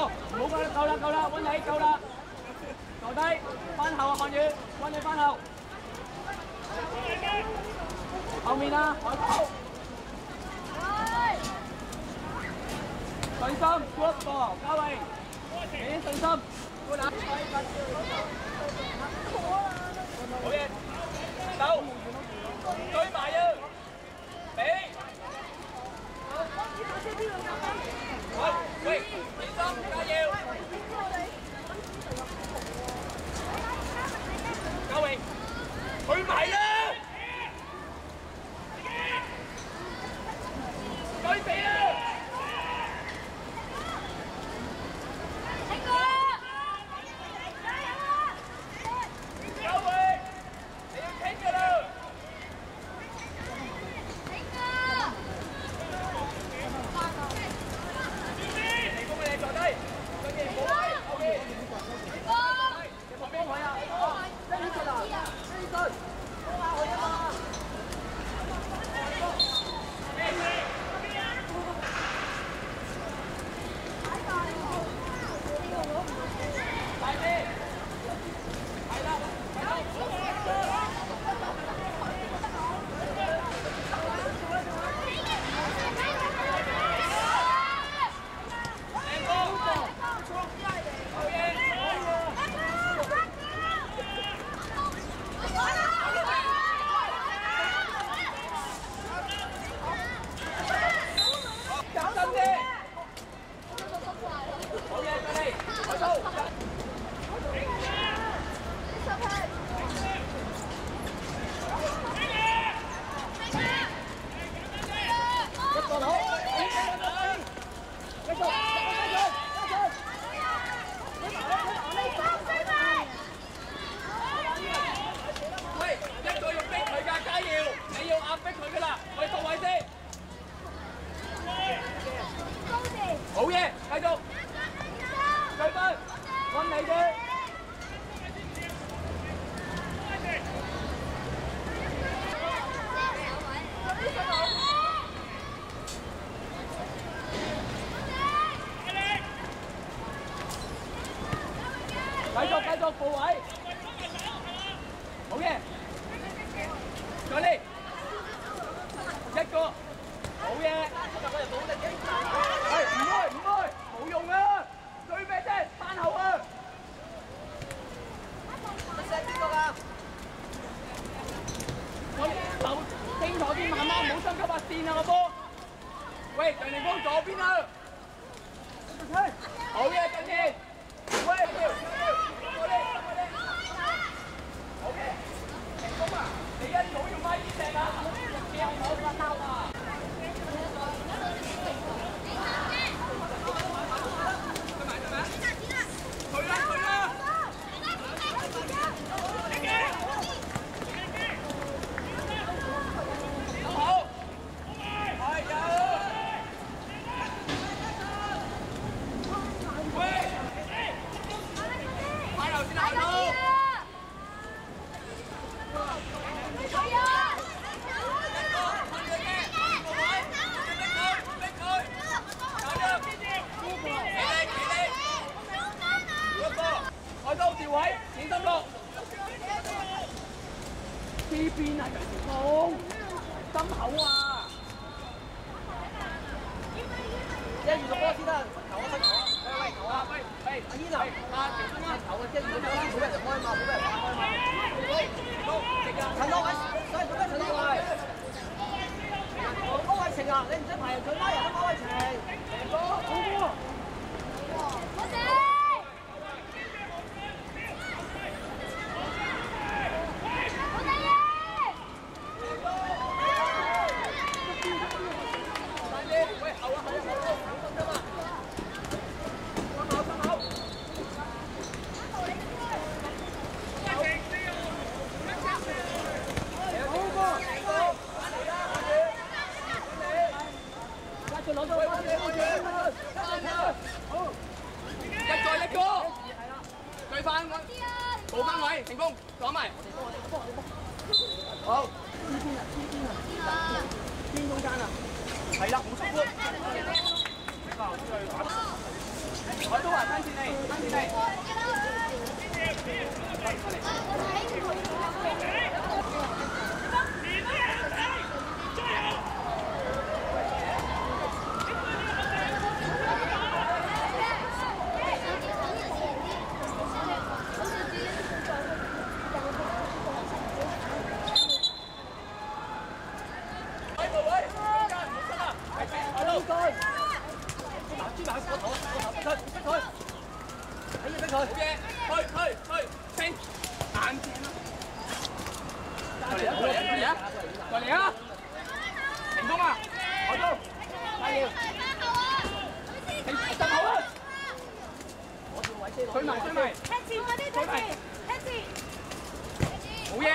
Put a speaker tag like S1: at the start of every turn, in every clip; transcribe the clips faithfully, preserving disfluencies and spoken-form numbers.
S1: 唔好夠啦，夠啦，夠啦，揾你夠啦，坐低，翻後啊，漢宇，揾你翻後，後面啊，海寶，信心 ，good 波，嘉榮，俾信心 ，good 啊，好嘢，手，追埋啊，俾。 好，喂，小心，加油！嘉榮，去埋啦！追死啦！嘉榮，你要傾㗎啦！ 坐低，跟住冇位，後邊。你旁邊位啊？呢順啊，呢順，幫下佢啊嘛。快啲！係啦，係啦。好嘢，繼續，對分，揾你哋。繼續繼續步位，好嘢，再嚟，一個，好嘢。 係唔開唔開，冇用啊！對咩啫？翻後啊！你寫邊個㗎？我手清楚啲，慢慢唔好心急發線啊！個波。喂，鄭凌峰左邊啊！好嘢，鄭健。喂，過嚟過嚟。好嘅，凌峰啊，你一早要快啲射啊！掉我個兜啊！ 去啦去啦！好，係有。喂，快頭先啦，好。海刀調位，影心落。呢邊啊，楊兆峰，心口啊！一遇個波先得，球啊，球啊！喂喂，球啊！喂喂，阿軒啊，阿其中間球嘅啫，如果冇冇俾人開嘛，冇俾人打開嘛。好，直啊！陳樂偉，所以做咩陳樂偉？歐偉成啊，你唔使排佢拉人啊，歐偉成。哥，好波！好謝。 喂，後啊後啊後啊，小心啫嘛！心口心口。好波！翻嚟啦，翻嚟！翻嚟！拉住攞到，拉住攞住，翻啦！好，一個一個。係啦，對翻我，補翻位，成功，攞埋。好，呢邊啊，呢邊啊，邊中間啊！ 係啦，冇錯喎。呢個最打。海東啊， 推埋推埋，推埋，好嘢！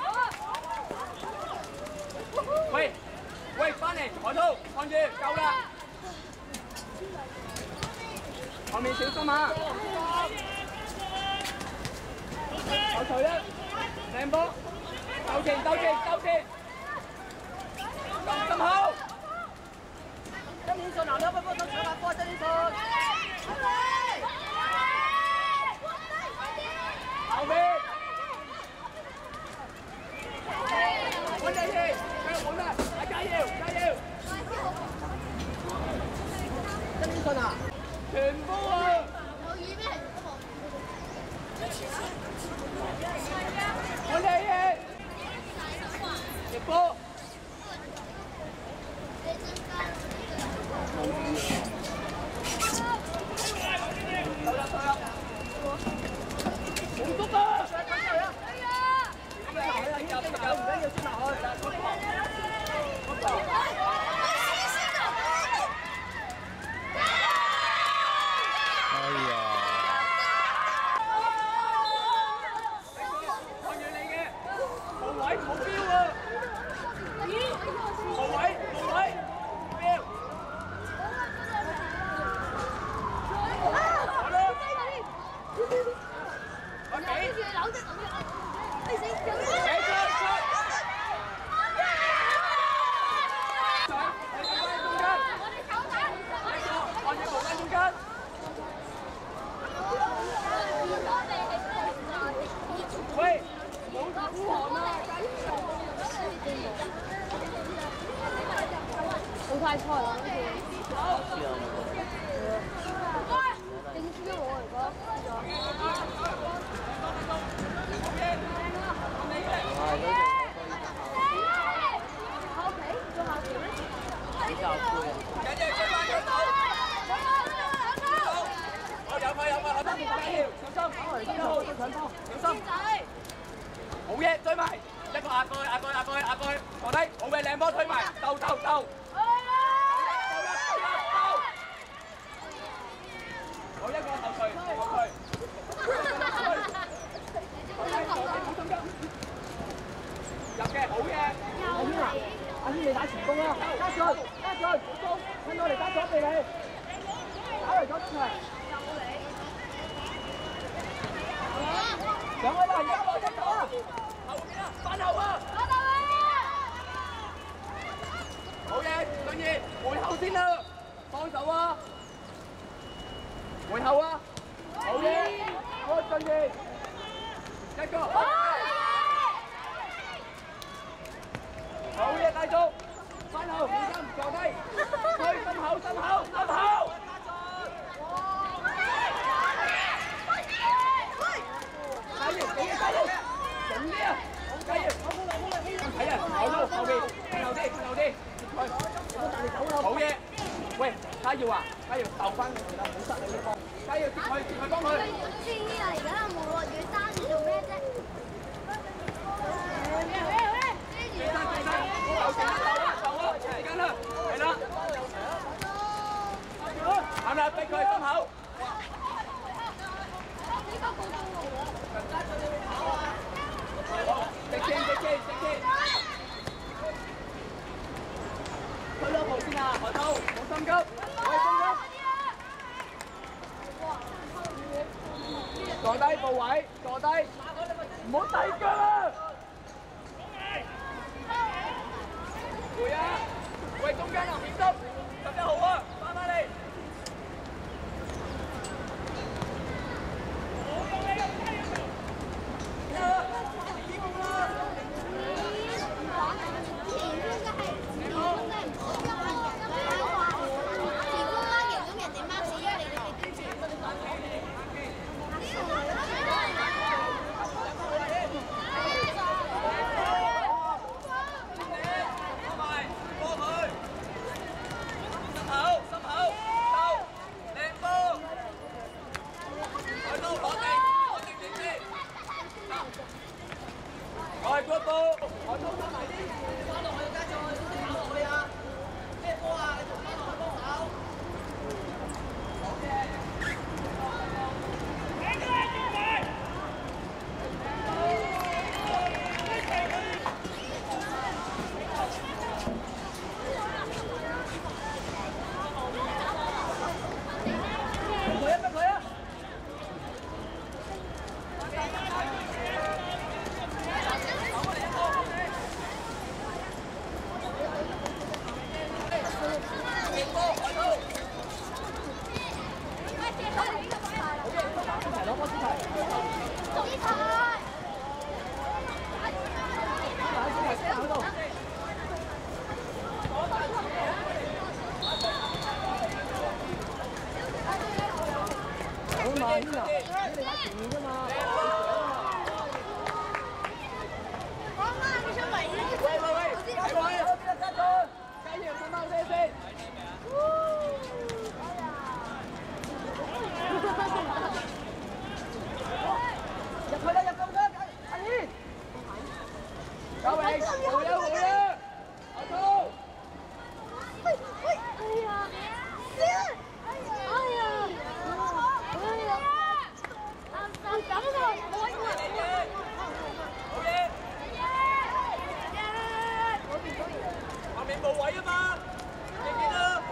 S1: 喂喂，翻嚟，海濤，看住，夠啦！後面小心啊！有球啦，靚波，鬥前鬥前鬥前，咁好！曾連順啊，兩分波都搶下波，曾連順。後面，穩陣啲，繼續穩啦，加油加油！曾連順啊，全波啊！我哋嘅直波。到啦到啦，冇足啊！咁啊，係啊，有有唔緊要，先落去。哎呀！看住你嘅無位目標啊！無位無位目標。喂，冇孤寒啊！好快菜啦，好似。正輸咗我嚟講，輸咗。考皮做考皮咩？比較攰啊！緊要追翻佢到。好有佢有佢，我得唔緊要，小心，一號要搶波，小心。好嘢，追埋一個壓過去，壓過去，壓過去，壓過去，坐低，好嘅，靚波推埋，鬥鬥鬥。好一個後退，後退。入嘅，好嘢。阿軒啊，阿軒你打前攻啦，加進，加進，好攻，趁我嚟打左俾你，打嚟左出嚟。上去啦，而家攞一球啊！後邊啊，反後啊！反後啊！好嘢，俊義，回後先啦，幫手啊！回後啊！好嘢，好俊義，一個。好嘢，繼續，反後，小心坐低，推心口，心口，心口。加油！加油！加油！整啲啊！加油！睇啊！後路後邊，後啲後啲，好嘢！喂，加油啊！加油鬥翻佢啦，唔好失你啲波！加油接佢，接佢幫佢。知啊！而家冇落雨衫，你做咩啫？記得記得，鬥先鬥啦鬥啦，時間啦，係啦。啱啦，逼佢心口。直線直線直線，推兩步先啊！海濤，冇心急，喂心急。坐低步位，坐低，唔好遞腳啊！會啊！喂，中間又唔執，十一號啊，翻返嚟。 啊嘛，呢度你打前面啫嘛。
S2: 我啱你想圍呢啲。
S1: 喂喂喂，加油！邊個加咗？加油！慢慢先先。入去啦！入咁多，阿軒。九榮，回啦回啦，阿蘇。
S2: 喂喂，哎呀，哎呀，哎呀，哎呀，啱啱咁啊，冇位喎。
S1: 好嘢！下面冇位啊嘛，記唔記得？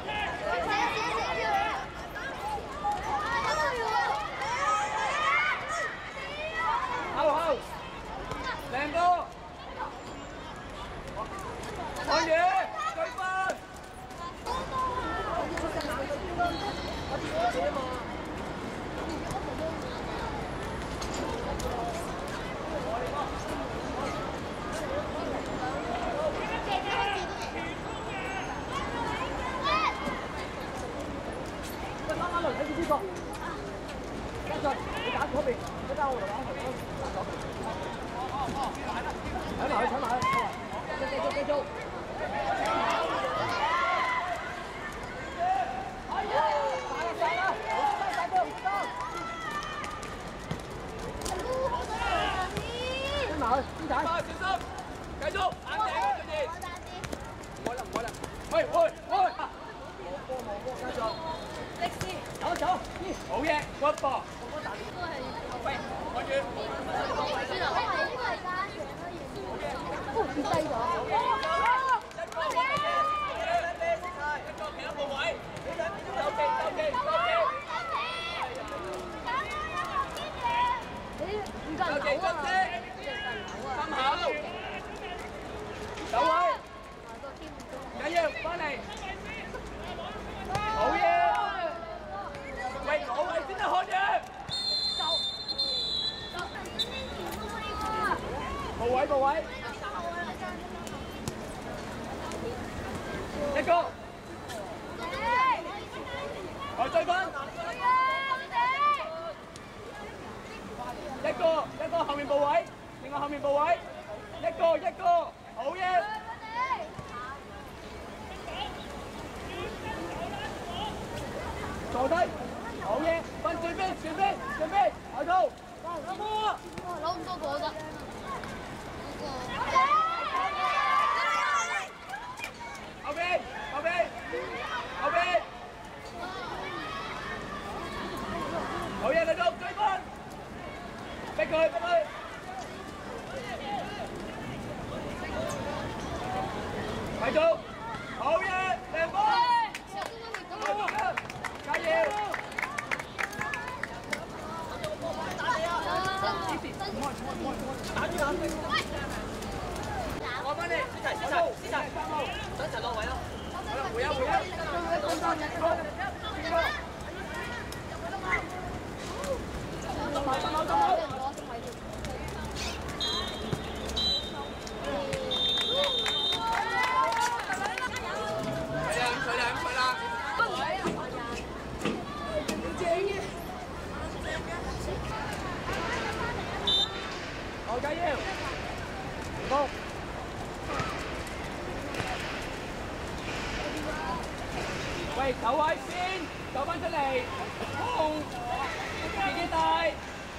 S1: 後後，靚哥，看嘢，追分。喂，啱啱嚟睇住呢個，跟住你揀嗰邊，一間我嚟揀佢，揀咗。哦哦，踩埋去，踩埋去，繼續繼續繼續。大啦大啦，好大個，好多。跟埋去，邊仔？小心，繼續，眼頂啊，佢哋。唔該啦，唔該啦。喂喂喂！冇波冇波，繼續。歷史，走走，好嘢，屈波。喂，看住。
S2: 哦，跌低咗。
S1: 一個位，一個企喺個位，收機收機收機。
S2: 唔夠
S1: 收機出聲，心口，走位，緊要翻嚟，好嘢！喂，攞位先得看嘢。冇位冇位，一個，我追分，一個一個後面報位，另外後面報位，一個一個，好嘢！坐低，好嘢，分最邊最邊最邊，後套，有冇啊？
S2: 攞咁多個得。
S1: 後邊，後邊，後邊，好嘢，繼續追分，逼佢，逼佢，繼續，好嘢，靚波，加油！打住眼睛。我幫你，思齊，思齊，思齊，等陣落位咯。好啦，回啊回啊，中間一個，一個。中埋，中埋，中埋。係啊，佢啦，佢啦。正嘅。好，加油！成功。喂，走位先，走翻出嚟，控，自己帶，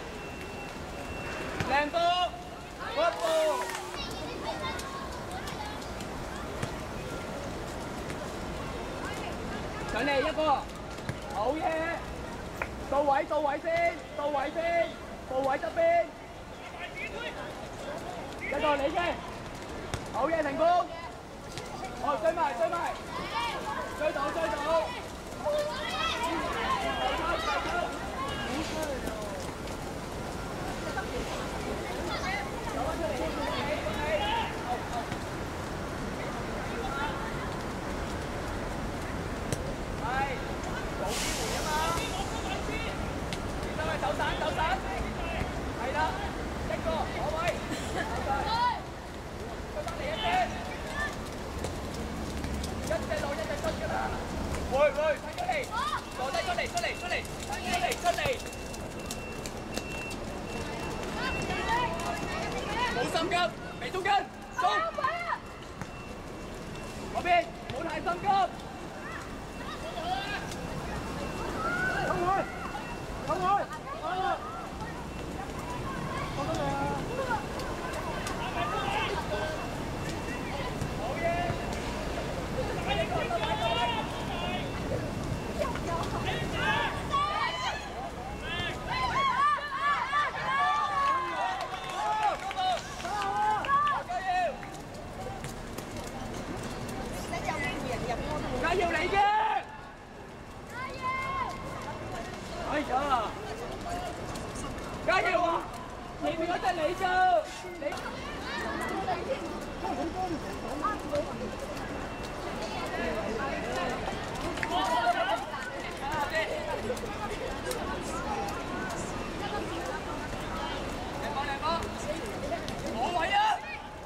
S1: 靚波，嗰步，上嚟一個，好嘢，到位到位先，到位先，到位側邊，一個你嘅，好嘢成功，好追埋追埋。追到追到！係，冇機會啊嘛！你走去走散走散，係啦，一個攞位，走晒，追翻嚟一隻。一隻落一隻出㗎啦！會會，睇出嚟，坐低出嚟出嚟出嚟， 心急，未中間，中。嗰邊冇太心急。走開，走開，啊！放得嚟啊！好嘢！快啲過，快啲過！ 加油嚟嘅！加油！哎呀！加油啊！前面嗰隻你㗎，你。嚟個嚟個，我位啊！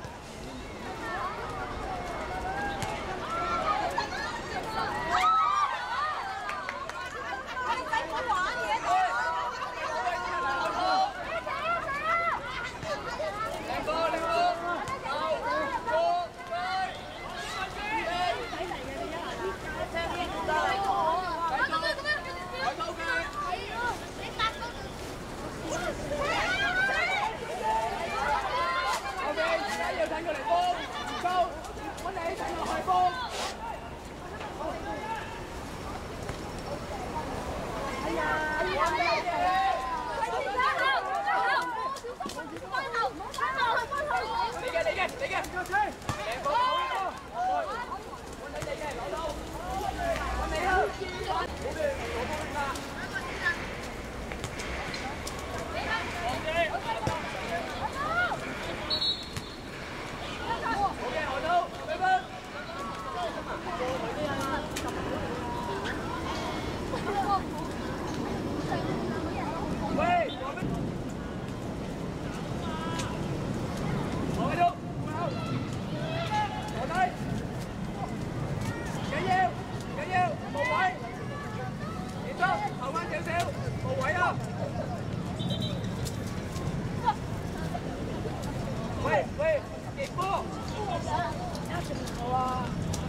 S1: 喂喂，結波！好啊！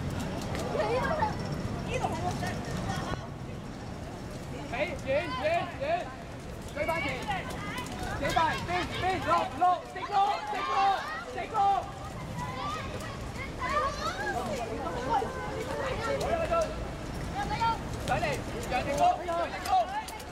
S1: 起遠遠遠，追翻前，幾快邊邊落落直落直落直落！上嚟，楊定高，楊定高！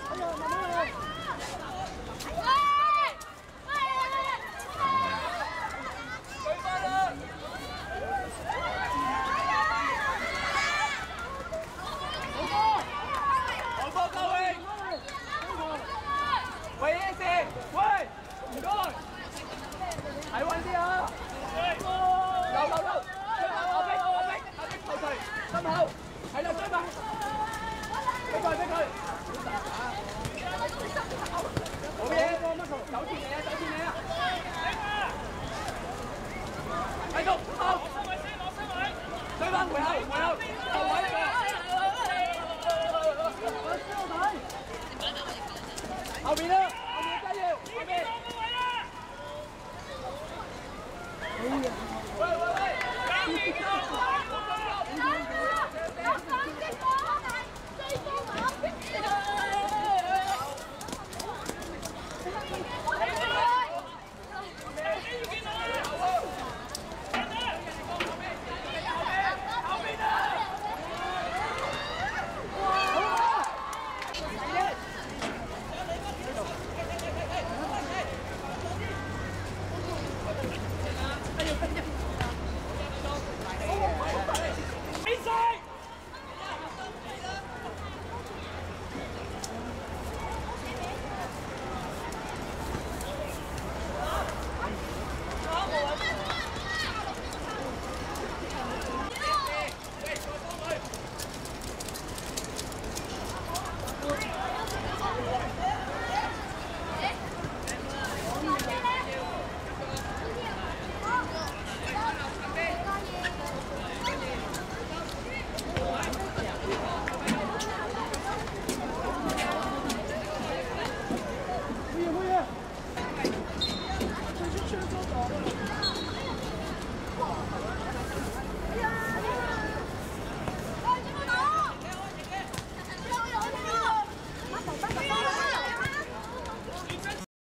S1: 喂 ，S， 喂，唔該，睇穩啲啊！溜溜溜，追埋阿碧，阿碧，阿碧後退，心口，係啦，追埋，逼佢，逼佢，好嘢，走前你啊，走前你啊，繼續後，追翻回後，回後，後位嚟㗎。 後邊啦，後邊加油，後邊。喂喂喂，加油！